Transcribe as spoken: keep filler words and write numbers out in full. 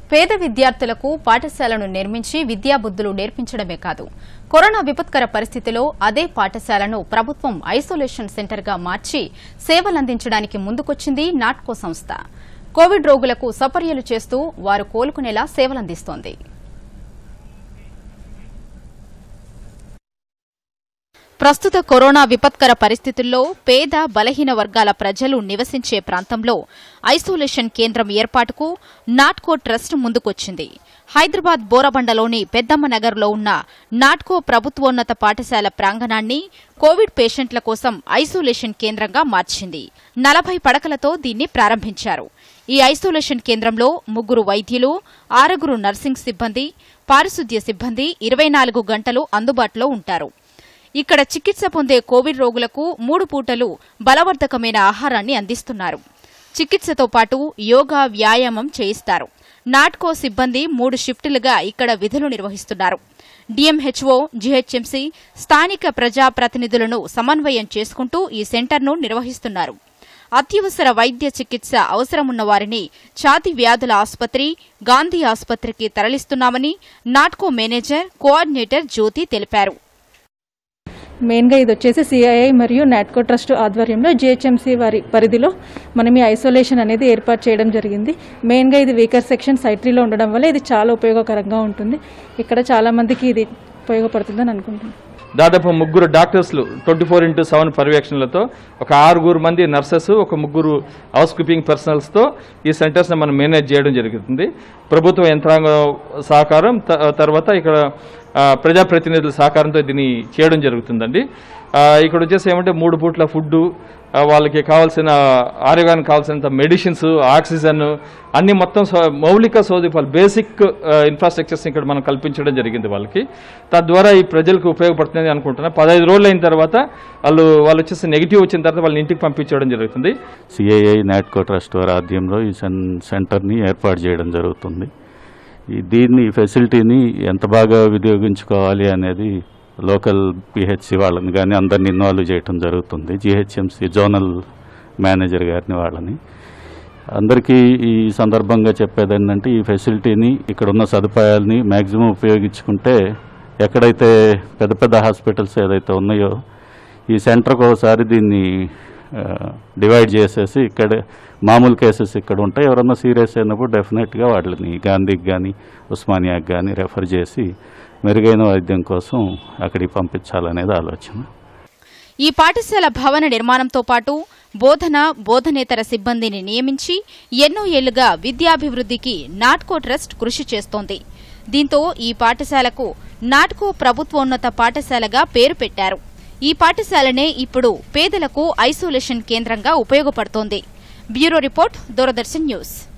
పేద విద్యార్థులకు పాఠశాలను నిర్మించి విద్యాబుద్ధులు నేర్పించడమే కాదు, కరోనా విపత్కర పరిస్థితిలో అదే పాఠశాలను ప్రభుత్వం ఐసోలేషన్ సెంటర్గా మార్చి సేవలందించడానికి ముందుకొచ్చింది నాట్కో సంస్థ. కోవిడ్ రోగులకు సపర్యలు చేస్తూ వారు కోలుకునేలా సేవలందిస్తోంది. ప్రస్తుత కరోనా విపత్కర పరిస్థితుల్లో పేద బలహీన వర్గాల ప్రజలు నివసించే ప్రాంతంలో ఐసోలేషన్ కేంద్రం ఏర్పాటుకు నాట్కో ట్రస్ట్ ముందుకొచ్చింది. హైదరాబాద్ బోరబండలోని పెద్దమ్మనగర్లో ఉన్న నాట్కో ప్రభుత్వోన్నత పాఠశాల ప్రాంగణాన్ని కోవిడ్ పేషెంట్ల కోసం ఐసోలేషన్ కేంద్రంగా మార్చింది. నలభై పడకలతో దీన్ని ప్రారంభించారు. ఈ ఐసోలేషన్ కేంద్రంలో ముగ్గురు వైద్యులు, ఆరుగురు నర్సింగ్ సిబ్బంది, పారిశుద్ధ్య సిబ్బంది ఇరవై నాలుగు గంటలు అందుబాటులో ఉంటారు. ఇక్కడ చికిత్స పొందే కోవిడ్ రోగులకు మూడు పూటలు బలవర్ధకమైన ఆహారాన్ని అందిస్తున్నారు. చికిత్సతో పాటు యోగా, వ్యాయామం చేయిస్తారు. నాట్కో సిబ్బంది మూడు షిఫ్టులుగా ఇక్కడ విధులు నిర్వహిస్తున్నారు. డీఎంహెచ్ఓ, జీహెచ్ఎంసీ, స్థానిక ప్రజాప్రతినిధులను సమన్వయం చేసుకుంటూ ఈ సెంటర్ను నిర్వహిస్తున్నారు. అత్యవసర వైద్య చికిత్స అవసరమున్న వారిని ఛాతీ వ్యాధుల ఆసుపత్రి, గాంధీ ఆసుపత్రికి తరలిస్తున్నామని నాట్కో మేనేజర్, కోఆర్డినేటర్ జ్యోతి తెలిపారు. మెయిన్గా ఇది వచ్చేసి సిఐఐ మరియు నాట్కో ట్రస్ట్ ఆధ్వర్యంలో జిహెచ్ఎంసి వారి పరిధిలో మనం ఈ ఐసోలేషన్ అనేది ఏర్పాటు చేయడం జరిగింది. మెయిన్గా ఇది వీకర్ సెక్షన్ సైట్రీలో ఉండడం వల్ల ఇది చాలా ఉపయోగకరంగా ఉంటుంది. ఇక్కడ చాలా మందికి ఇది ఉపయోగపడుతుందని అనుకుంటున్నాను. దాదాపు ముగ్గురు డాక్టర్స్లు ట్వంటీ ఫోర్ ఇంటూ సెవెన్ పర్యవేక్షణలతో, ఒక ఆరుగురు మంది నర్సెస్, ఒక ముగ్గురు హౌస్ కీపింగ్ పర్సనల్స్తో ఈ సెంటర్స్ని మనం మేనేజ్ చేయడం జరుగుతుంది. ప్రభుత్వ యంత్రాంగం సహకారం, తర్వాత ఇక్కడ ప్రజాప్రతినిధుల సహకారంతో దీన్ని చేయడం జరుగుతుందండి. ఇక్కడ వచ్చేసి ఏమంటే మూడు పూట్ల ఫుడ్డు, వాళ్ళకి కావాల్సిన ఆరోగ్యానికి కావాల్సినంత మెడిసిన్స్, ఆక్సిజన్ అన్ని మొత్తం మౌలిక సౌకర్యాలు, బేసిక్ ఇన్ఫ్రాస్ట్రక్చర్స్ ఇక్కడ మనం కల్పించడం జరిగింది వాళ్ళకి. తద్వారా ఈ ప్రజలకు ఉపయోగపడుతుంది అనుకుంటున్నా. పదహైదు రోజులు అయిన తర్వాత వాళ్ళు వాళ్ళు వచ్చేసి నెగిటివ్ వచ్చిన తర్వాత వాళ్ళని ఇంటికి పంపించడం జరుగుతుంది. సిఐఐ నాట్కో ట్రస్ట్ వారి ఆధ్వర్యంలో ఈ సెంటర్ని ఏర్పాటు చేయడం జరుగుతుంది. దీన్ని ఫెసిలిటీని ఎంత బాగా వినియోగించుకోవాలి అనేది లోకల్ పిహెచ్సి వాళ్ళని కానీ అందరిని ఇన్వాల్వ్ చేయడం జరుగుతుంది. జిహెచ్ఎంసి జోనల్ మేనేజర్ గారిని వాళ్ళని అందరికీ ఈ సందర్భంగా చెప్పేది ఏంటంటే, ఈ ఫెసిలిటీని ఇక్కడ ఉన్న సదుపాయాలని మ్యాక్సిమం ఉపయోగించుకుంటే ఎక్కడైతే పెద్ద పెద్ద హాస్పిటల్స్ ఏదైతే ఉన్నాయో ఈ సెంటర్కి ఒకసారి దీన్ని డివైడ్ చేసేసి ఇక్కడ మామూలు కేసెస్ ఇక్కడ ఉంటాయి. ఎవరన్నా సీరియస్ అయినప్పుడు డెఫినెట్గా వాళ్ళని గాంధీకి కానీ ఉస్మానియాకి కానీ రెఫర్ చేసి మెరుగైన వైద్యం కోసం అక్కడికి పంపించాలనేది ఆలోచన. ఈ పాఠశాల భవన నిర్మాణంతో పాటు బోధన, బోధనేతర సిబ్బందిని నియమించి ఎన్నో ఏళ్లుగా విద్యాభివృద్ధికి నాట్కో ట్రస్ట్ కృషి చేస్తోంది. దీంతో ఈ పాఠశాలకు నాట్కో ప్రభుత్వోన్నత పాఠశాలగా పేరు పెట్టారు. ఈ పాఠశాలనే ఇప్పుడు పేదలకు ఐసోలేషన్ కేంద్రంగా ఉపయోగపడుతోంది. Bureau report, Doordarshan news.